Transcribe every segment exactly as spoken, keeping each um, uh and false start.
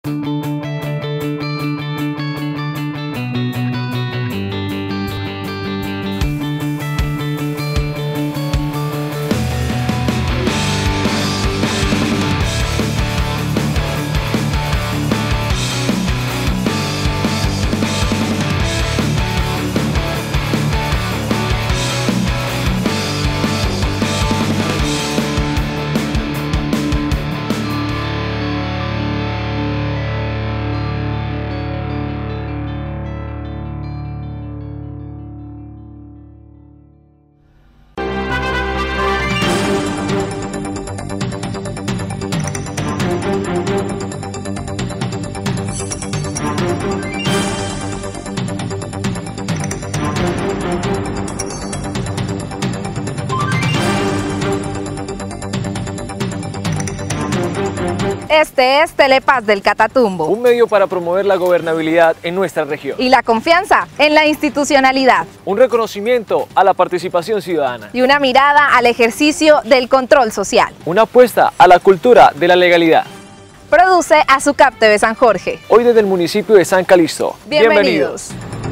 Este es Telepaz del Catatumbo, un medio para promover la gobernabilidad en nuestra región y la confianza en la institucionalidad, un reconocimiento a la participación ciudadana y una mirada al ejercicio del control social, una apuesta a la cultura de la legalidad. Produce Azucap T V San Jorge. Hoy desde el municipio de San Calixto. Bienvenidos.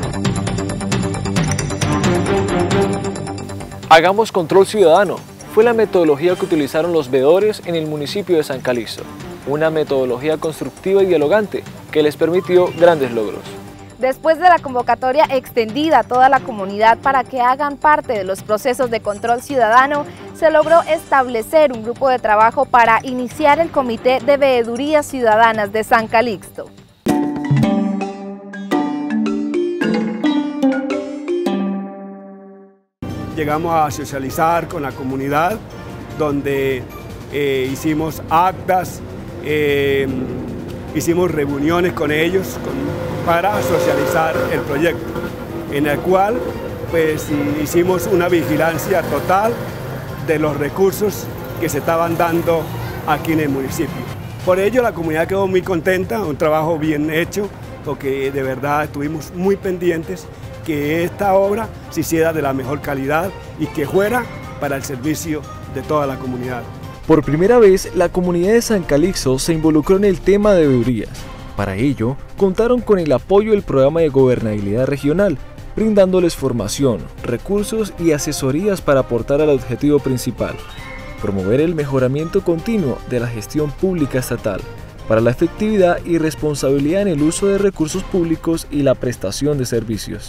Hagamos control ciudadano. Fue la metodología que utilizaron los veedores en el municipio de San Calixto. Una metodología constructiva y dialogante que les permitió grandes logros. Después de la convocatoria extendida a toda la comunidad para que hagan parte de los procesos de control ciudadano, se logró establecer un grupo de trabajo para iniciar el Comité de Veedurías Ciudadanas de San Calixto. Llegamos a socializar con la comunidad, donde eh, hicimos actas, eh, hicimos reuniones con ellos con, para socializar el proyecto, en el cual pues, hicimos una vigilancia total de los recursos que se estaban dando aquí en el municipio. Por ello la comunidad quedó muy contenta, un trabajo bien hecho, porque de verdad estuvimos muy pendientes que esta obra se hiciera de la mejor calidad y que fuera para el servicio de toda la comunidad. Por primera vez, la comunidad de San Calixto se involucró en el tema de veedurías. Para ello, contaron con el apoyo del programa de gobernabilidad regional, brindándoles formación, recursos y asesorías para aportar al objetivo principal: promover el mejoramiento continuo de la gestión pública estatal, para la efectividad y responsabilidad en el uso de recursos públicos y la prestación de servicios.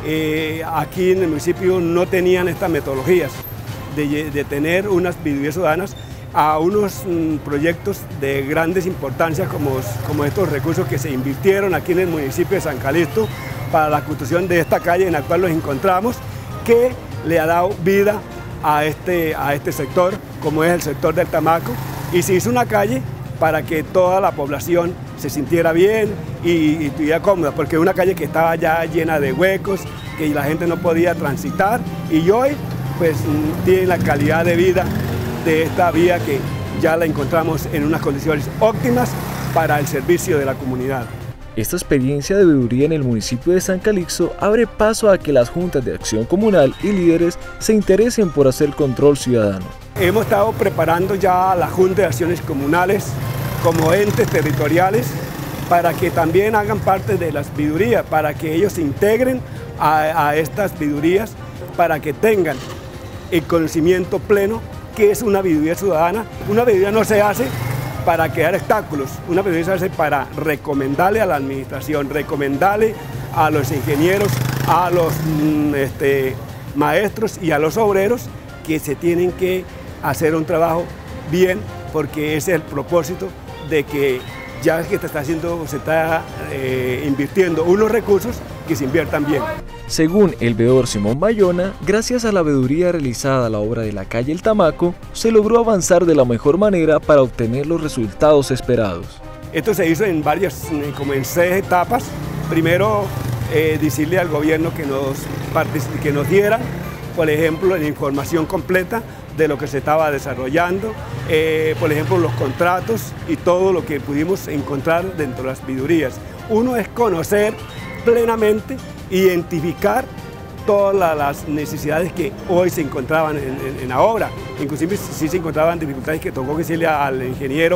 Eh, aquí en el municipio no tenían estas metodologías de, de tener unas veedurías ciudadanas a unos mm, proyectos de grandes importancias como, como estos recursos que se invirtieron aquí en el municipio de San Calixto para la construcción de esta calle en la cual nos encontramos, que le ha dado vida a este, a este sector, como es el sector del Tamaco, y se hizo una calle para que toda la población se sintiera bien y, y estuviera cómoda, porque es una calle que estaba ya llena de huecos, que la gente no podía transitar, y hoy pues tiene la calidad de vida de esta vía que ya la encontramos en unas condiciones óptimas para el servicio de la comunidad. Esta experiencia de veeduría en el municipio de San Calixto abre paso a que las juntas de acción comunal y líderes se interesen por hacer control ciudadano. Hemos estado preparando ya la Junta de Acciones Comunales como entes territoriales para que también hagan parte de las veedurías, para que ellos se integren a, a estas veedurías, para que tengan el conocimiento pleno que es una veeduría ciudadana. Una veeduría no se hace para crear obstáculos, una veeduría se hace para recomendarle a la administración, recomendarle a los ingenieros, a los este, maestros y a los obreros que se tienen que hacer un trabajo bien, porque ese es el propósito de que ya que se está haciendo, se está eh, invirtiendo unos recursos, que se inviertan bien. Según el veedor Simón Bayona, gracias a la veeduría realizada a la obra de la calle El Tamaco, se logró avanzar de la mejor manera para obtener los resultados esperados. Esto se hizo en varias, como en seis etapas. Primero, eh, decirle al gobierno que nos, que nos diera, por ejemplo, la información completa de lo que se estaba desarrollando, eh, por ejemplo, los contratos y todo lo que pudimos encontrar dentro de las veedurías. Uno es conocer plenamente, identificar todas las necesidades que hoy se encontraban en, en, en la obra. Inclusive si se encontraban dificultades que tocó decirle al ingeniero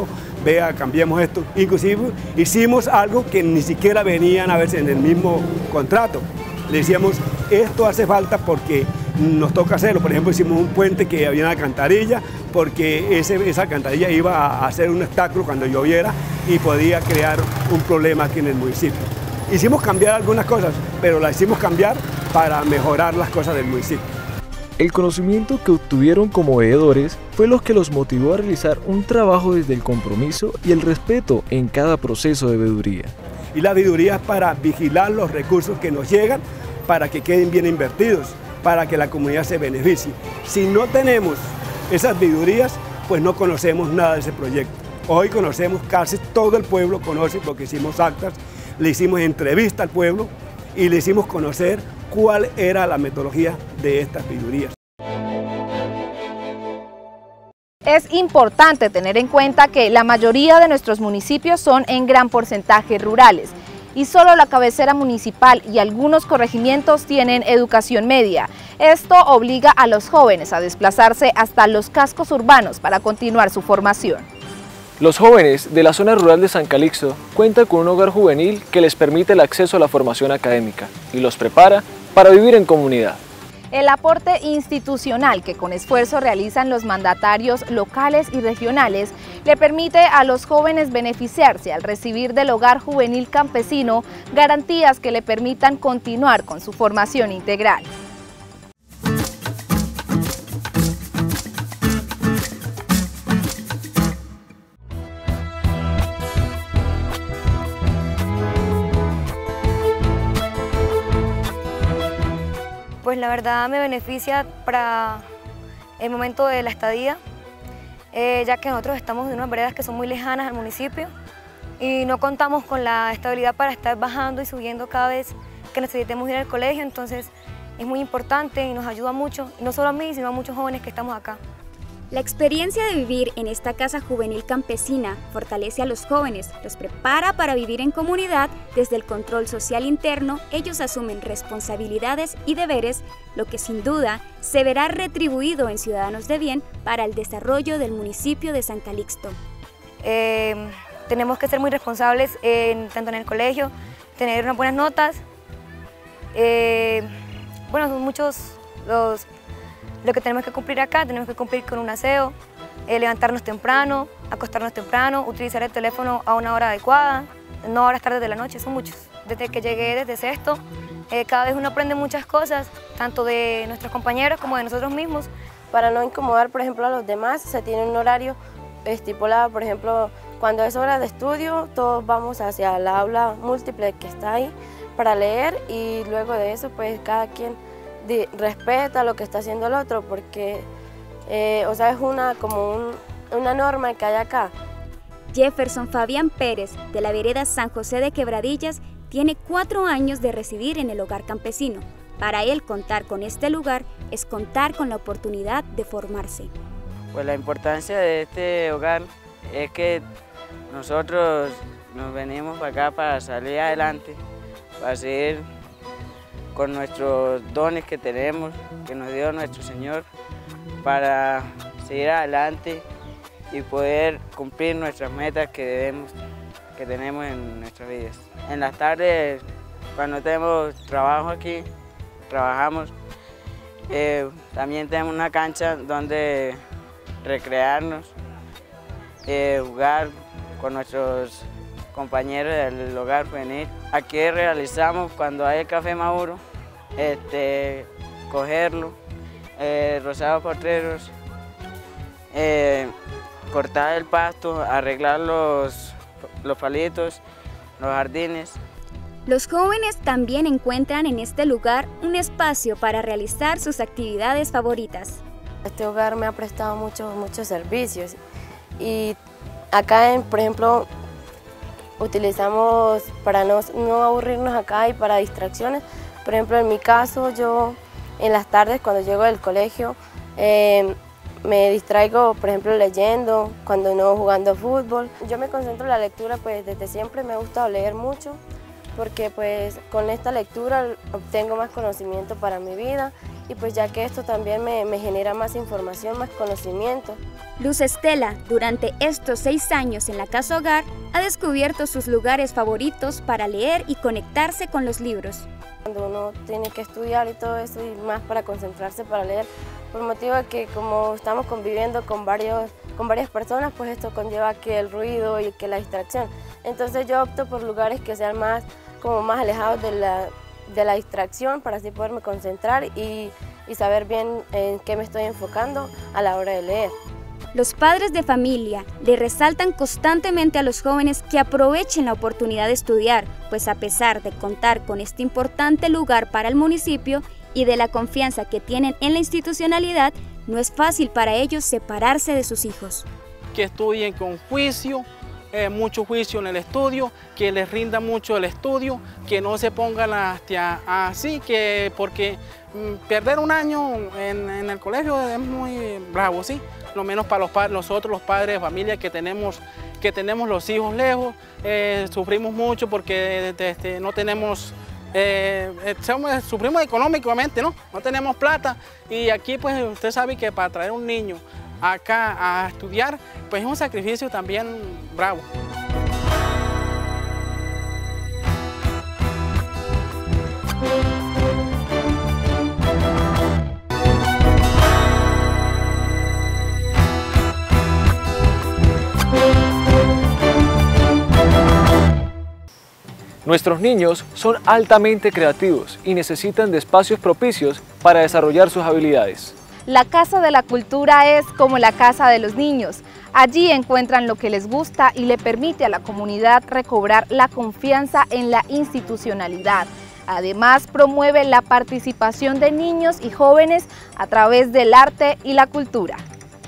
vea, cambiemos esto. Inclusive hicimos algo que ni siquiera venían a verse en el mismo contrato. Le decíamos, esto hace falta porque nos toca hacerlo. Por ejemplo, hicimos un puente que había una alcantarilla, porque ese, esa alcantarilla iba a hacer un obstáculo cuando lloviera y podía crear un problema aquí en el municipio. Hicimos cambiar algunas cosas, pero las hicimos cambiar para mejorar las cosas del municipio. El conocimiento que obtuvieron como veedores fue lo que los motivó a realizar un trabajo desde el compromiso y el respeto en cada proceso de veeduría. Y la veeduría es para vigilar los recursos que nos llegan, para que queden bien invertidos, para que la comunidad se beneficie. Si no tenemos esas veedurías, pues no conocemos nada de ese proyecto. Hoy conocemos, casi todo el pueblo conoce, porque hicimos actas, le hicimos entrevista al pueblo y le hicimos conocer cuál era la metodología de estas veedurías. Es importante tener en cuenta que la mayoría de nuestros municipios son en gran porcentaje rurales y solo la cabecera municipal y algunos corregimientos tienen educación media. Esto obliga a los jóvenes a desplazarse hasta los cascos urbanos para continuar su formación. Los jóvenes de la zona rural de San Calixto cuentan con un hogar juvenil que les permite el acceso a la formación académica y los prepara para vivir en comunidad. El aporte institucional que con esfuerzo realizan los mandatarios locales y regionales le permite a los jóvenes beneficiarse al recibir del Hogar Juvenil Campesino garantías que le permitan continuar con su formación integral. Pues la verdad me beneficia para el momento de la estadía, eh, ya que nosotros estamos en unas veredas que son muy lejanas al municipio y no contamos con la estabilidad para estar bajando y subiendo cada vez que necesitemos ir al colegio, entonces es muy importante y nos ayuda mucho, y no solo a mí, sino a muchos jóvenes que estamos acá. La experiencia de vivir en esta casa juvenil campesina fortalece a los jóvenes, los prepara para vivir en comunidad. Desde el control social interno, ellos asumen responsabilidades y deberes, lo que sin duda se verá retribuido en ciudadanos de bien para el desarrollo del municipio de San Calixto. Eh, tenemos que ser muy responsables en, tanto en el colegio, tener unas buenas notas. Eh, bueno, son muchos los... Lo que tenemos que cumplir acá, tenemos que cumplir con un aseo, eh, levantarnos temprano, acostarnos temprano, utilizar el teléfono a una hora adecuada, no a horas tardes de la noche, son muchos. Desde que llegué desde sexto, eh, cada vez uno aprende muchas cosas, tanto de nuestros compañeros como de nosotros mismos. Para no incomodar, por ejemplo, a los demás, se tiene un horario estipulado, por ejemplo, cuando es hora de estudio, todos vamos hacia la aula múltiple que está ahí para leer y luego de eso, pues cada quien De, respeta lo que está haciendo el otro, porque eh, o sea, es una, como un, una norma que hay acá. Jefferson Fabián Pérez, de la vereda San José de Quebradillas, tiene cuatro años de residir en el hogar campesino. Para él, contar con este lugar es contar con la oportunidad de formarse. Pues la importancia de este hogar es que nosotros nos venimos para acá para salir adelante, para seguir con nuestros dones que tenemos, que nos dio nuestro Señor, para seguir adelante y poder cumplir nuestras metas que, debemos, que tenemos en nuestras vidas. En las tardes, cuando tenemos trabajo aquí, trabajamos, eh, también tenemos una cancha donde recrearnos, eh, jugar con nuestros compañeros del hogar juvenil. Aquí realizamos cuando hay el café maduro, este, cogerlo, eh, rozados potreros, eh, cortar el pasto, arreglar los, los palitos, los jardines. Los jóvenes también encuentran en este lugar un espacio para realizar sus actividades favoritas. Este hogar me ha prestado muchos, muchos servicios y acá, en, por ejemplo, utilizamos para no, no aburrirnos acá y para distracciones. Por ejemplo, en mi caso, yo en las tardes cuando llego del colegio eh, me distraigo, por ejemplo, leyendo, cuando no jugando fútbol. Yo me concentro en la lectura, pues desde siempre me ha gustado leer mucho, porque pues con esta lectura obtengo más conocimiento para mi vida y pues ya que esto también me, me genera más información, más conocimiento. Luz Estela, durante estos seis años en la Casa Hogar, ha descubierto sus lugares favoritos para leer y conectarse con los libros. Cuando uno tiene que estudiar y todo eso, y más para concentrarse para leer, por motivo de que como estamos conviviendo con, varios, con varias personas, pues esto conlleva que el ruido y que la distracción. Entonces yo opto por lugares que sean más, como más alejados de la, de la distracción, para así poderme concentrar y, y saber bien en qué me estoy enfocando a la hora de leer. Los padres de familia le resaltan constantemente a los jóvenes que aprovechen la oportunidad de estudiar, pues a pesar de contar con este importante lugar para el municipio y de la confianza que tienen en la institucionalidad, no es fácil para ellos separarse de sus hijos. Que estudien con juicio, eh, mucho juicio en el estudio, que les rinda mucho el estudio, que no se pongan hasta así, que porque mm, perder un año en, en el colegio es muy bravo, ¿sí? Lo menos para los padres, nosotros los padres de familia que tenemos, que tenemos los hijos lejos, eh, sufrimos mucho porque este, no tenemos, eh, somos, sufrimos económicamente, ¿no? No tenemos plata, y aquí pues usted sabe que para traer un niño acá a estudiar, pues es un sacrificio también bravo. Nuestros niños son altamente creativos y necesitan de espacios propicios para desarrollar sus habilidades. La Casa de la Cultura es como la casa de los niños. Allí encuentran lo que les gusta y le permite a la comunidad recobrar la confianza en la institucionalidad. Además, promueve la participación de niños y jóvenes a través del arte y la cultura.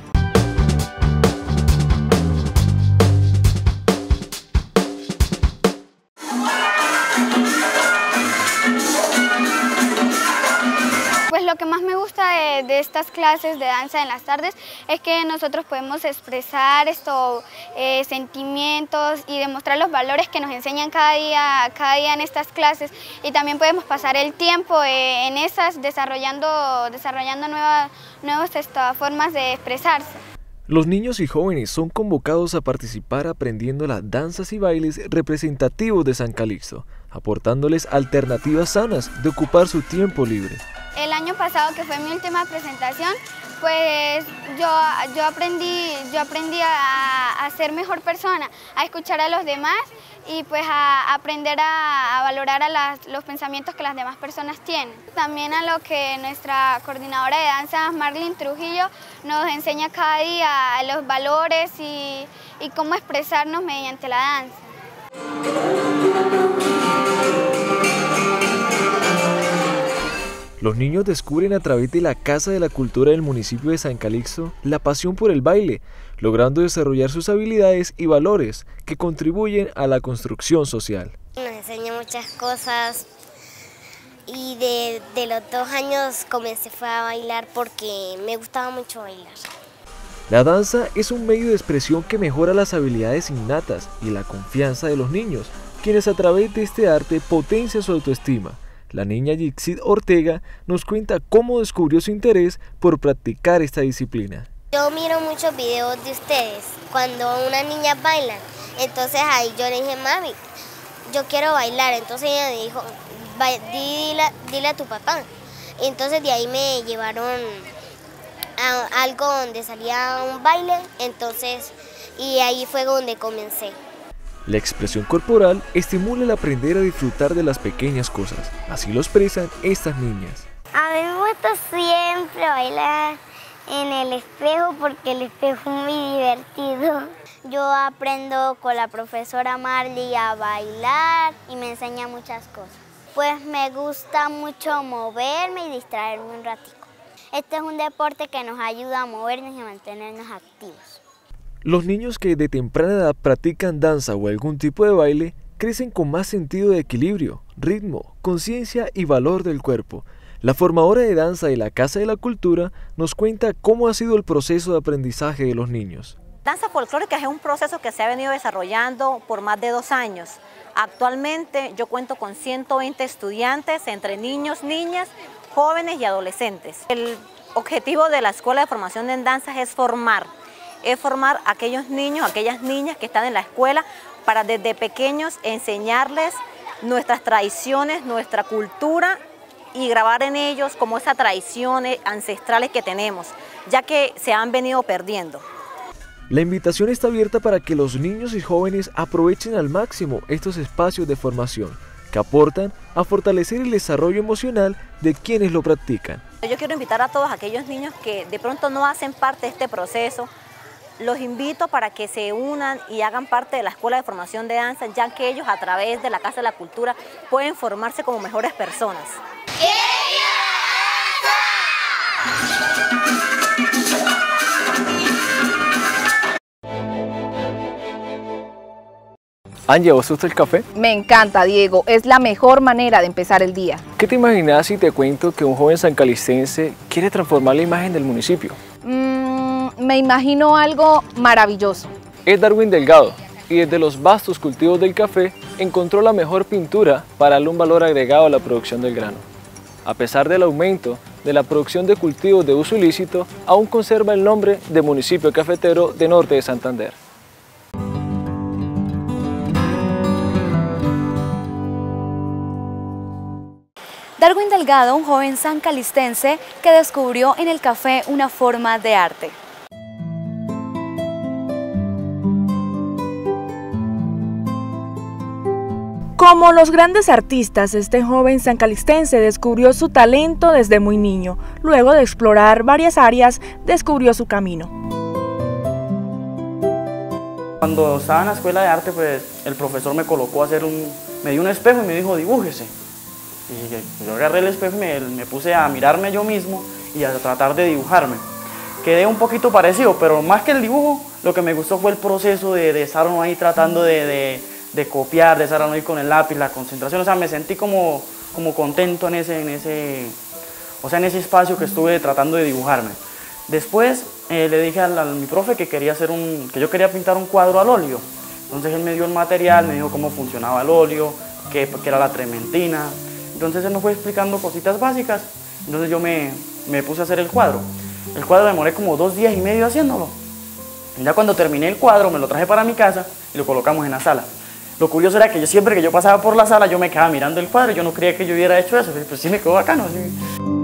Pues lo que más me gusta de, de estas clases de danza en las tardes es que nosotros podemos expresar esto, eh, sentimientos y demostrar los valores que nos enseñan cada día, cada día en estas clases, y también podemos pasar el tiempo eh, en esas desarrollando, desarrollando nuevas, nuevas esto, formas de expresarse. Los niños y jóvenes son convocados a participar aprendiendo las danzas y bailes representativos de San Calixto, aportándoles alternativas sanas de ocupar su tiempo libre. El año pasado, que fue mi última presentación, pues yo, yo aprendí, yo aprendí a, a ser mejor persona, a escuchar a los demás y pues a aprender a, a valorar a las, los pensamientos que las demás personas tienen. También a lo que nuestra coordinadora de danza, Marlene Trujillo, nos enseña cada día, los valores y, y cómo expresarnos mediante la danza. Los niños descubren a través de la Casa de la Cultura del municipio de San Calixto la pasión por el baile, logrando desarrollar sus habilidades y valores que contribuyen a la construcción social. Nos enseña muchas cosas y de, de los dos años comencé fue a bailar porque me gustaba mucho bailar. La danza es un medio de expresión que mejora las habilidades innatas y la confianza de los niños, quienes a través de este arte potencian su autoestima. La niña Yixid Ortega nos cuenta cómo descubrió su interés por practicar esta disciplina. Yo miro muchos videos de ustedes cuando unas niñas bailan, entonces ahí yo le dije, mami, yo quiero bailar, entonces ella me dijo, dile, dile a tu papá. Entonces de ahí me llevaron a algo donde salía un baile, entonces, y ahí fue donde comencé. La expresión corporal estimula el aprender a disfrutar de las pequeñas cosas, así lo expresan estas niñas. A mí me gusta siempre bailar en el espejo porque el espejo es muy divertido. Yo aprendo con la profesora Marley a bailar y me enseña muchas cosas. Pues me gusta mucho moverme y distraerme un ratico. Este es un deporte que nos ayuda a movernos y a mantenernos activos. Los niños que de temprana edad practican danza o algún tipo de baile crecen con más sentido de equilibrio, ritmo, conciencia y valor del cuerpo. La formadora de danza de la Casa de la Cultura nos cuenta cómo ha sido el proceso de aprendizaje de los niños. Danza folclórica es un proceso que se ha venido desarrollando por más de dos años. Actualmente yo cuento con ciento veinte estudiantes entre niños, niñas jóvenes y adolescentes. El objetivo de la Escuela de Formación en Danzas es formar, es formar a aquellos niños, a aquellas niñas que están en la escuela para desde pequeños enseñarles nuestras tradiciones, nuestra cultura y grabar en ellos como esas tradiciones ancestrales que tenemos, ya que se han venido perdiendo. La invitación está abierta para que los niños y jóvenes aprovechen al máximo estos espacios de formación que aportan a fortalecer el desarrollo emocional de quienes lo practican. Yo quiero invitar a todos aquellos niños que de pronto no hacen parte de este proceso, los invito para que se unan y hagan parte de la Escuela de Formación de Danza, ya que ellos a través de la Casa de la Cultura pueden formarse como mejores personas. Angie, ¿vos te gusta el café? Me encanta, Diego. Es la mejor manera de empezar el día. ¿Qué te imaginas si te cuento que un joven sancalistense quiere transformar la imagen del municipio? Mm, me imagino algo maravilloso. Es Darwin Delgado y desde los vastos cultivos del café encontró la mejor pintura para darle un valor agregado a la producción del grano. A pesar del aumento de la producción de cultivos de uso ilícito, aún conserva el nombre de municipio cafetero de Norte de Santander. Darwin Delgado, un joven sancalistense que descubrió en el café una forma de arte. Como los grandes artistas, este joven sancalistense descubrió su talento desde muy niño. Luego de explorar varias áreas, descubrió su camino. Cuando estaba en la escuela de arte, pues el profesor me colocó a hacer un, me dio un espejo y me dijo, dibújese. Y yo agarré el espejo y me, me puse a mirarme yo mismo y a tratar de dibujarme. Quedé un poquito parecido, pero más que el dibujo, lo que me gustó fue el proceso de, de estar uno ahí tratando de, de, de copiar, de estar uno ahí con el lápiz, la concentración. O sea, me sentí como, como contento en ese, en, ese, o sea, en ese espacio que estuve tratando de dibujarme. Después eh, le dije a, a mi profe que, quería hacer un, que yo quería pintar un cuadro al óleo. Entonces él me dio el material, me dijo cómo funcionaba el óleo, qué, qué era la trementina. Entonces él me fue explicando cositas básicas, entonces yo me, me puse a hacer el cuadro. El cuadro demoré como dos días y medio haciéndolo. Y ya cuando terminé el cuadro me lo traje para mi casa y lo colocamos en la sala. Lo curioso era que yo siempre que yo pasaba por la sala yo me quedaba mirando el cuadro, yo no creía que yo hubiera hecho eso, pues sí me quedó bacano. Sí.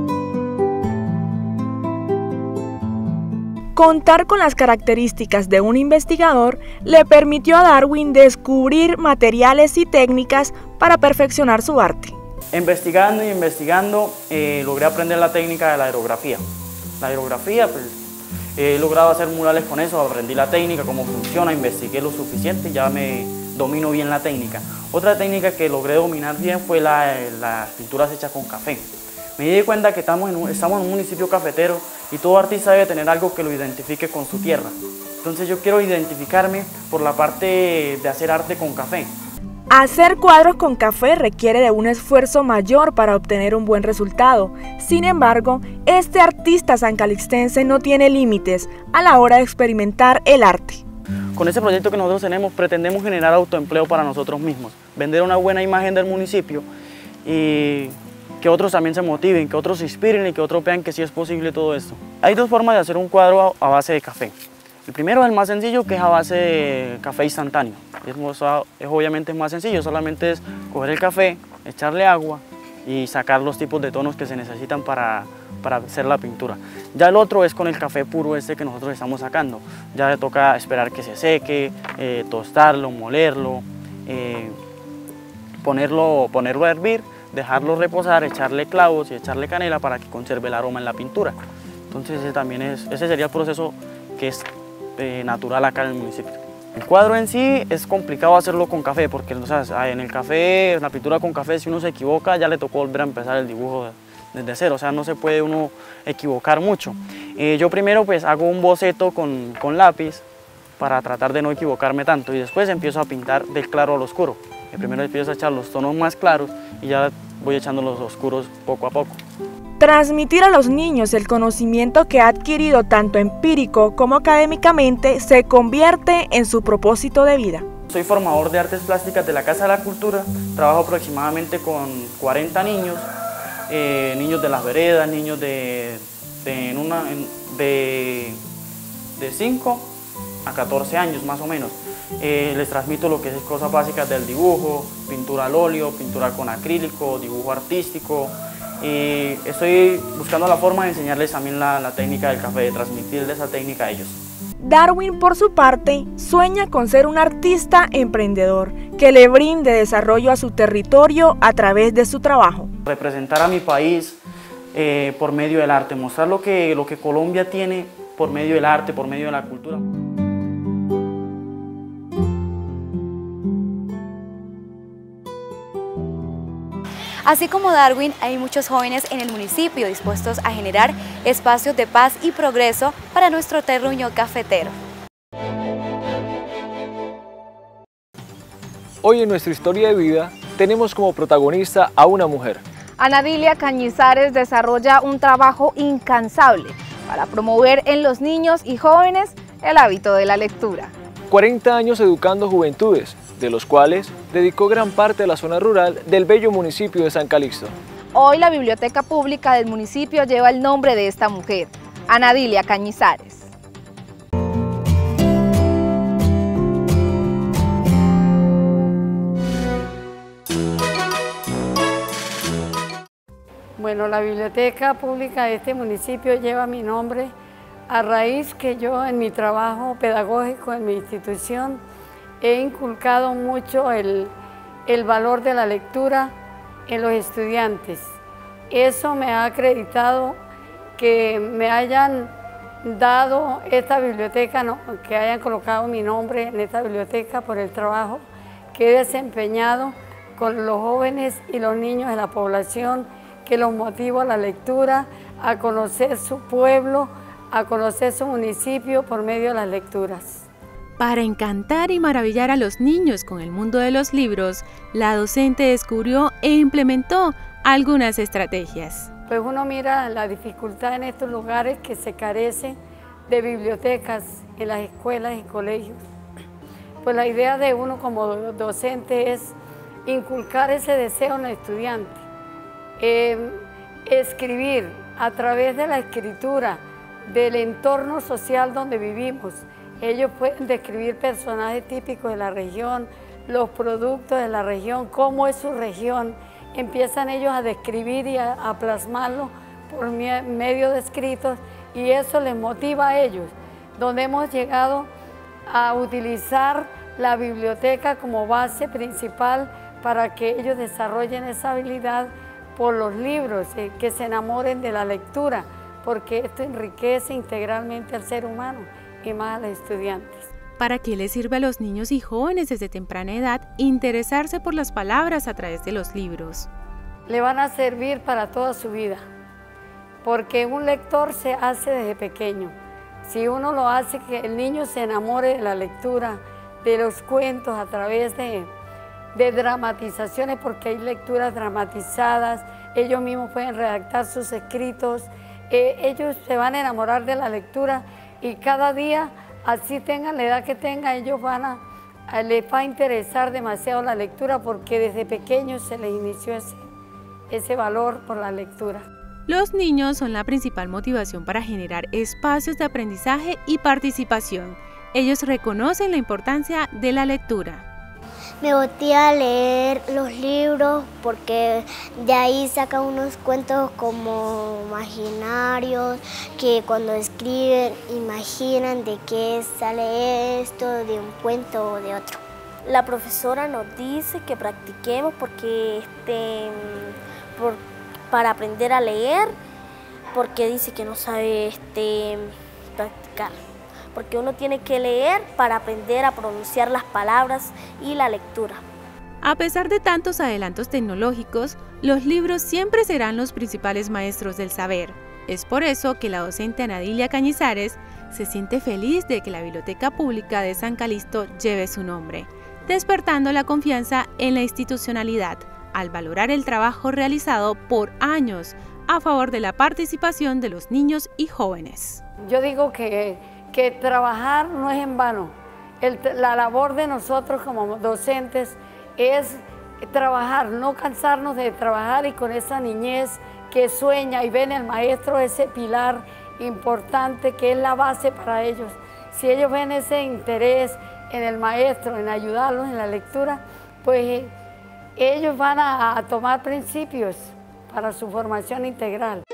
Contar con las características de un investigador le permitió a Darwin descubrir materiales y técnicas para perfeccionar su arte. Investigando y investigando, eh, logré aprender la técnica de la aerografía. La aerografía, pues, he logrado hacer murales con eso, aprendí la técnica, cómo funciona, investigué lo suficiente y ya me domino bien la técnica. Otra técnica que logré dominar bien fue la, las pinturas hechas con café. Me di cuenta que estamos en, un, estamos en un municipio cafetero y todo artista debe tener algo que lo identifique con su tierra. Entonces yo quiero identificarme por la parte de hacer arte con café. Hacer cuadros con café requiere de un esfuerzo mayor para obtener un buen resultado. Sin embargo, este artista sancalistense no tiene límites a la hora de experimentar el arte. Con este proyecto que nosotros tenemos, pretendemos generar autoempleo para nosotros mismos, vender una buena imagen del municipio y que otros también se motiven, que otros se inspiren y que otros vean que sí es posible todo esto. Hay dos formas de hacer un cuadro a base de café. El primero es el más sencillo, que es a base de café instantáneo. Es, es obviamente es más sencillo, solamente es coger el café, echarle agua y sacar los tipos de tonos que se necesitan para, para hacer la pintura. Ya el otro es con el café puro este que nosotros estamos sacando. Ya le toca esperar que se seque, eh, tostarlo, molerlo, eh, ponerlo, ponerlo a hervir, dejarlo reposar, echarle clavos y echarle canela para que conserve el aroma en la pintura. Entonces ese, también es, ese sería el proceso que es eh, natural acá en el municipio. El cuadro en sí es complicado hacerlo con café porque o sea, en el café, en la pintura con café, si uno se equivoca ya le tocó volver a empezar el dibujo desde cero, o sea, no se puede uno equivocar mucho. Eh, yo primero pues hago un boceto con, con lápiz para tratar de no equivocarme tanto y después empiezo a pintar del claro al oscuro. Y primero empiezo a echar los tonos más claros y ya voy echando los oscuros poco a poco. Transmitir a los niños el conocimiento que ha adquirido tanto empírico como académicamente se convierte en su propósito de vida. Soy formador de artes plásticas de la Casa de la Cultura, trabajo aproximadamente con cuarenta niños. eh, niños de las veredas, niños de, de, en una, en, de, de cinco a catorce años más o menos. Eh, les transmito lo que es cosas básicas del dibujo, pintura al óleo, pintura con acrílico, dibujo artístico. Y estoy buscando la forma de enseñarles también la, la técnica del café, de transmitirles esa técnica a ellos. Darwin, por su parte, sueña con ser un artista emprendedor que le brinde desarrollo a su territorio a través de su trabajo. Representar a mi país eh, por medio del arte, mostrar lo que, lo que Colombia tiene por medio del arte, por medio de la cultura. Así como Darwin, hay muchos jóvenes en el municipio dispuestos a generar espacios de paz y progreso para nuestro terruño cafetero. Hoy en nuestra historia de vida tenemos como protagonista a una mujer. Anadilia Cañizares desarrolla un trabajo incansable para promover en los niños y jóvenes el hábito de la lectura. cuarenta años educando juventudes, de los cuales dedicó gran parte a la zona rural del bello municipio de San Calixto. Hoy la biblioteca pública del municipio lleva el nombre de esta mujer, Anadilia Cañizares. Bueno, la biblioteca pública de este municipio lleva mi nombre a raíz que yo en mi trabajo pedagógico en mi institución he inculcado mucho el, el valor de la lectura en los estudiantes. Eso me ha acreditado que me hayan dado esta biblioteca, no, que hayan colocado mi nombre en esta biblioteca por el trabajo que he desempeñado con los jóvenes y los niños de la población, que los motivo a la lectura, a conocer su pueblo, a conocer su municipio por medio de las lecturas. Para encantar y maravillar a los niños con el mundo de los libros, la docente descubrió e implementó algunas estrategias. Pues uno mira la dificultad en estos lugares que se carece de bibliotecas en las escuelas y colegios. Pues la idea de uno como docente es inculcar ese deseo en el estudiante, eh, escribir a través de la escritura, del entorno social donde vivimos. Ellos pueden describir personajes típicos de la región, los productos de la región, cómo es su región. Empiezan ellos a describir y a, a plasmarlo por medio de escritos y eso les motiva a ellos. Donde hemos llegado a utilizar la biblioteca como base principal para que ellos desarrollen esa habilidad por los libros, eh, que se enamoren de la lectura, porque esto enriquece integralmente al ser humano y más a los estudiantes. ¿Para qué les sirve a los niños y jóvenes desde temprana edad interesarse por las palabras a través de los libros? Le van a servir para toda su vida, porque un lector se hace desde pequeño. Si uno lo hace, que el niño se enamore de la lectura, de los cuentos a través de, de dramatizaciones, porque hay lecturas dramatizadas, ellos mismos pueden redactar sus escritos, eh, ellos se van a enamorar de la lectura y cada día, así tengan la edad que tengan, ellos van a, a, les va a interesar demasiado la lectura porque desde pequeños se les inició ese, ese valor por la lectura. Los niños son la principal motivación para generar espacios de aprendizaje y participación. Ellos reconocen la importancia de la lectura. Me motiva a leer los libros porque de ahí sacan unos cuentos como imaginarios, que cuando escriben imaginan de qué sale esto, de un cuento o de otro. La profesora nos dice que practiquemos porque, este, por, para aprender a leer, porque dice que no sabe este, practicar. Porque uno tiene que leer para aprender a pronunciar las palabras y la lectura. A pesar de tantos adelantos tecnológicos, los libros siempre serán los principales maestros del saber. Es por eso que la docente Anadilia Cañizares se siente feliz de que la Biblioteca Pública de San Calixto lleve su nombre, despertando la confianza en la institucionalidad, al valorar el trabajo realizado por años a favor de la participación de los niños y jóvenes. Yo digo que que trabajar no es en vano. El, la labor de nosotros como docentes es trabajar, no cansarnos de trabajar, y con esa niñez que sueña y ven el maestro ese pilar importante que es la base para ellos. Si ellos ven ese interés en el maestro, en ayudarlos en la lectura, pues ellos van a, a tomar principios para su formación integral.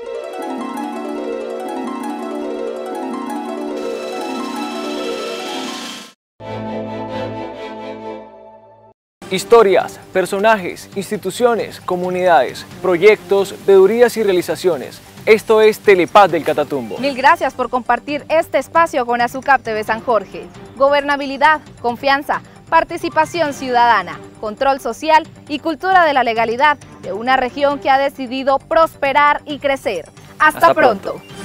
Historias, personajes, instituciones, comunidades, proyectos, veedurías y realizaciones. Esto es Telepaz del Catatumbo. Mil gracias por compartir este espacio con Azucap T V San Jorge. Gobernabilidad, confianza, participación ciudadana, control social y cultura de la legalidad de una región que ha decidido prosperar y crecer. Hasta, Hasta pronto. pronto.